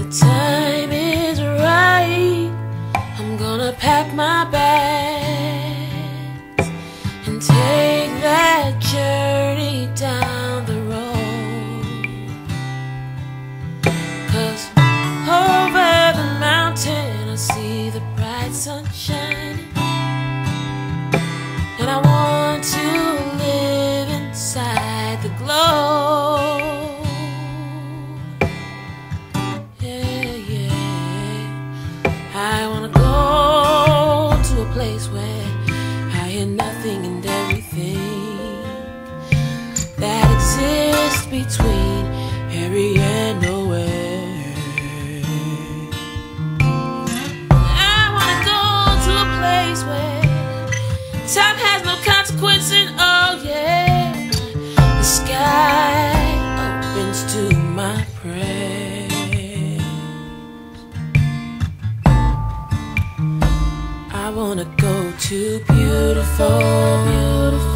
time is right, I'm gonna pack my bags and take that journey down the road. 'Cause over the mountain I see the bright sun shining, and I want to live inside the glow. I wanna go to a place where I hear nothing and everything that exists between Harry and nowhere. I wanna go to a place where time has no consequences. Oh yeah, the sky opens to my prayer. I wanna go to beautiful